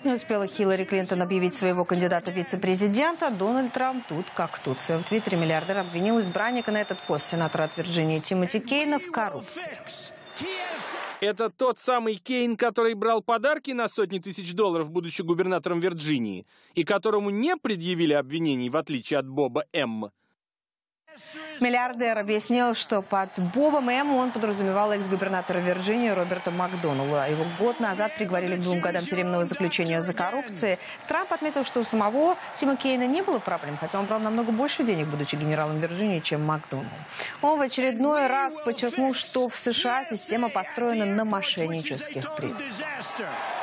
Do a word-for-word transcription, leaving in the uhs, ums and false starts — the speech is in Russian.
Не успела Хиллари Клинтон объявить своего кандидата в вице-президента, Дональд Трамп тут как тут. В своем твиттере миллиардер обвинил избранника на этот пост сенатора от Вирджинии Тимоти Кейна в коррупции. Это тот самый Кейн, который брал подарки на сотни тысяч долларов, будучи губернатором Вирджинии, и которому не предъявили обвинений, в отличие от Боба М. Миллиардер объяснил, что под Бобом М он подразумевал экс-губернатора Вирджинии Роберта Макдоналла. Его год назад приговорили к двум годам тюремного заключения за коррупцию. Трамп отметил, что у самого Тима Кейна не было проблем, хотя он брал намного больше денег, будучи генералом Вирджинии, чем Макдоналл. Он в очередной раз подчеркнул, что в США система построена на мошеннических принципах.